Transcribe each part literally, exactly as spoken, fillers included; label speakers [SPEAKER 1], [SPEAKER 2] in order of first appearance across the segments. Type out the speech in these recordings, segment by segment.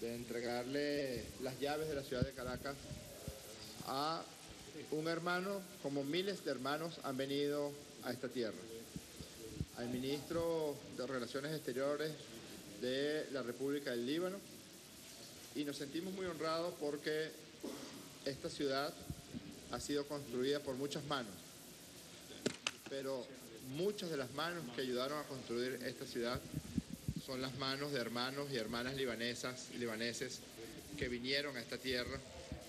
[SPEAKER 1] de entregarle las llaves de la ciudad de Caracas a un hermano, como miles de hermanos han venido a esta tierra. Al ministro de Relaciones Exteriores de la República del Líbano, y nos sentimos muy honrados porque esta ciudad ha sido construida por muchas manos, pero muchas de las manos que ayudaron a construir esta ciudad son las manos de hermanos y hermanas libanesas, libaneses que vinieron a esta tierra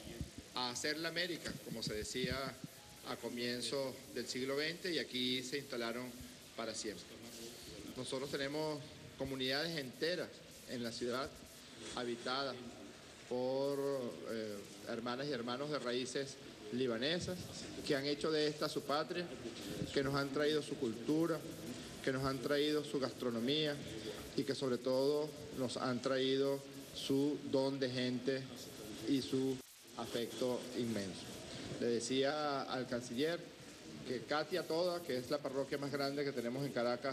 [SPEAKER 1] a hacer la América, como se decía a comienzos del siglo veinte, y aquí se instalaron para siempre. Nosotros tenemos comunidades enteras en la ciudad habitadas por eh, hermanas y hermanos de raíces libanesas que han hecho de esta su patria, que nos han traído su cultura, que nos han traído su gastronomía y que sobre todo nos han traído su don de gente y su afecto inmenso. Le decía al canciller que Katia Toda, que es la parroquia más grande que tenemos en Caracas,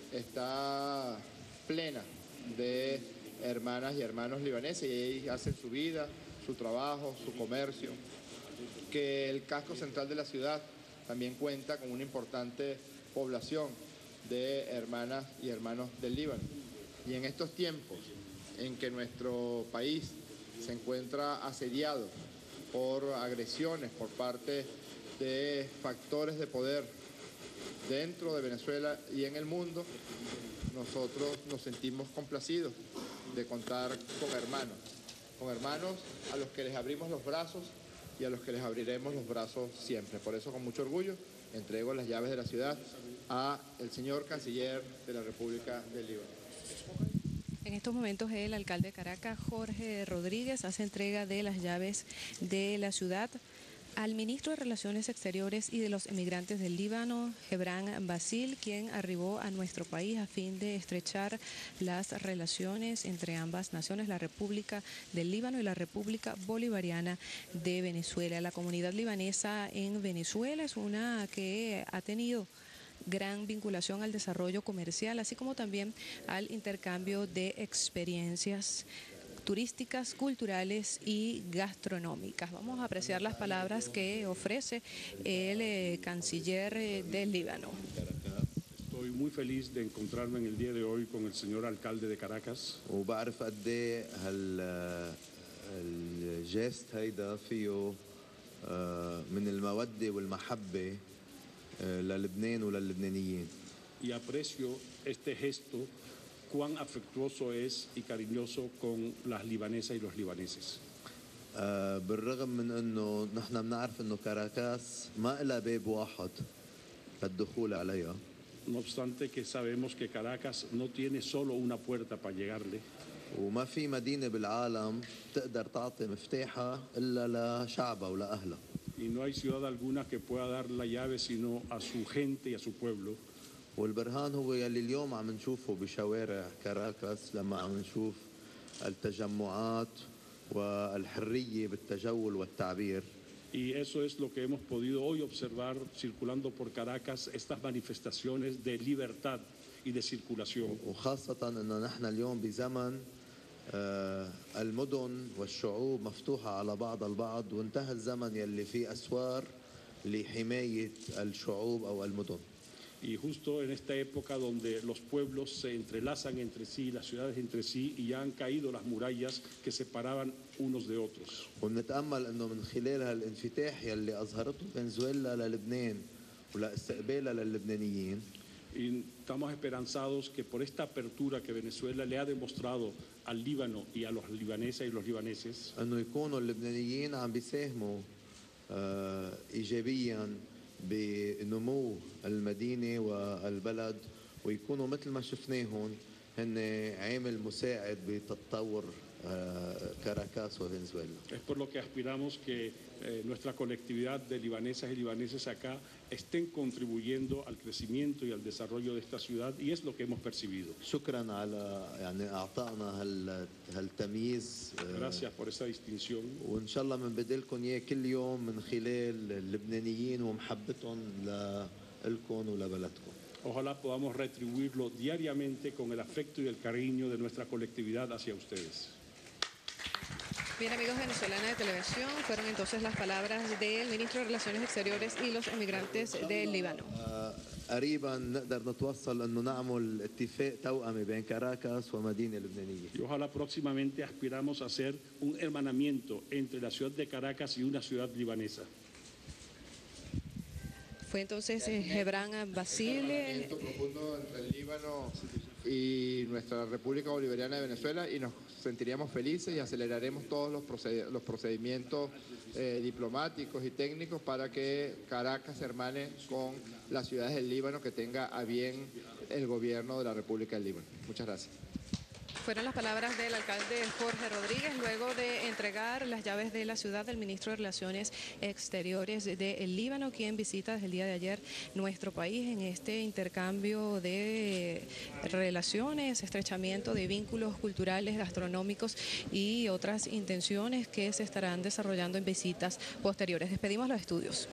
[SPEAKER 1] está plena de hermanas y hermanos libaneses, y ellos hacen su vida, su trabajo, su comercio, que el casco central de la ciudad también cuenta con una importante población de hermanas y hermanos del Líbano. Y en estos tiempos en que nuestro país se encuentra asediado por agresiones por parte de factores de poder dentro de Venezuela y en el mundo, nosotros nos sentimos complacidos de contar con hermanos, con hermanos a los que les abrimos los brazos y a los que les abriremos los brazos siempre. Por eso, con mucho orgullo, entrego las llaves de la ciudad a el señor canciller de la República del Líbano.
[SPEAKER 2] En estos momentos el alcalde de Caracas, Jorge Rodríguez, hace entrega de las llaves de la ciudad al ministro de Relaciones Exteriores y de los Emigrantes del Líbano, Gebran Bassil, quien arribó a nuestro país a fin de estrechar las relaciones entre ambas naciones, la República del Líbano y la República Bolivariana de Venezuela. La comunidad libanesa en Venezuela es una que ha tenido gran vinculación al desarrollo comercial, así como también al intercambio de experiencias turísticas, culturales y gastronómicas. Vamos a apreciar las palabras que ofrece el eh, canciller eh, del Líbano.
[SPEAKER 3] Estoy muy feliz de encontrarme en el día de hoy con el señor alcalde de Caracas.
[SPEAKER 4] وبعرف قد ايه هال الجيست هيدا فيه من المودة والمحبة للبنان وللبنانيين.
[SPEAKER 3] Y aprecio este gesto cuán afectuoso es y cariñoso con las libanesas y los libaneses.
[SPEAKER 4] بالرغم من انه نحن بنعرف انه كاراكاس ما لها باب واحد للدخول عليها.
[SPEAKER 3] No obstante que sabemos que Caracas no tiene solo una puerta para llegarle.
[SPEAKER 4] وما في مدينة بالعالم تقدر تعطي مفتاحها إلا لشعبها ولأهلها.
[SPEAKER 3] Y no hay ciudad alguna que pueda dar la llave sino a su gente y a su pueblo.
[SPEAKER 4] والبرهان هو يلي اليوم عم نشوفه بشوارع كاراكاس لما عم نشوف التجمعات والحرية بالتجول والتعبير.
[SPEAKER 3] Y eso es lo que hemos podido hoy observar circulando por Caracas, estas manifestaciones de libertad y de circulación.
[SPEAKER 4] وخاصة إنه نحن اليوم بزمن المدن والشعوب مفتوحة على بعض البعض، وانتهى الزمن يلي فيه أسوار لحماية الشعوب أو المدن.
[SPEAKER 3] Y justo en esta época donde los pueblos se entrelazan entre sí, las ciudades entre sí, y ya han caído las murallas que separaban unos de otros.
[SPEAKER 4] ونتأمل إنه من خلال هالانفتاح يلي أظهرته فنزويلا للبنان ولاستقبالها للبنانيين.
[SPEAKER 3] Y estamos esperanzados que por esta apertura que Venezuela le ha demostrado al Líbano y a los libaneses y los libaneses,
[SPEAKER 4] إنه يكونوا اللبنانيين عم بيساهموا إيجابيا بنمو المدينة والبلد، ويكونوا مثل ما شفناهم هن عامل مساعد بتطور Caracas o Venezuela.
[SPEAKER 3] Es por lo que aspiramos que eh, nuestra colectividad de libanesas y libaneses acá estén contribuyendo al crecimiento y al desarrollo de esta ciudad, y es lo que hemos percibido.
[SPEAKER 4] شكرا على يعني أعطائنا هال هالتمييز.
[SPEAKER 3] Gracias por esa distinción.
[SPEAKER 4] وإن شاء الله بنبدلكم إياه كل يوم من خلال اللبنانيين ومحبتهم لإلكم ولبلدكم.
[SPEAKER 3] Ojalá podamos retribuirlo diariamente con el afecto y el cariño de nuestra colectividad hacia ustedes.
[SPEAKER 2] Bien, amigos venezolanos de televisión, fueron entonces las palabras del ministro de Relaciones Exteriores y los emigrantes del Líbano.
[SPEAKER 4] قريبا نقدر نتوصل انه نعمل اتفاق توأمي بين كاراكاس ومدينة لبنانية.
[SPEAKER 3] Y ojalá próximamente aspiramos a hacer un hermanamiento entre la ciudad de Caracas y una ciudad libanesa.
[SPEAKER 2] Fue entonces eh, Gebran Basile.
[SPEAKER 1] profundo entre el Líbano y nuestra República Bolivariana de Venezuela, y nos sentiríamos felices y aceleraremos todos los, proced los procedimientos eh, diplomáticos y técnicos para que Caracas se hermane con las ciudades del Líbano que tenga a bien el gobierno de la República del Líbano. Muchas gracias.
[SPEAKER 2] Fueron las palabras del alcalde Jorge Rodríguez luego de entregar las llaves de la ciudad del ministro de Relaciones Exteriores del Líbano, quien visita desde el día de ayer nuestro país en este intercambio de relaciones, estrechamiento de vínculos culturales, gastronómicos y otras intenciones que se estarán desarrollando en visitas posteriores. Despedimos los estudios.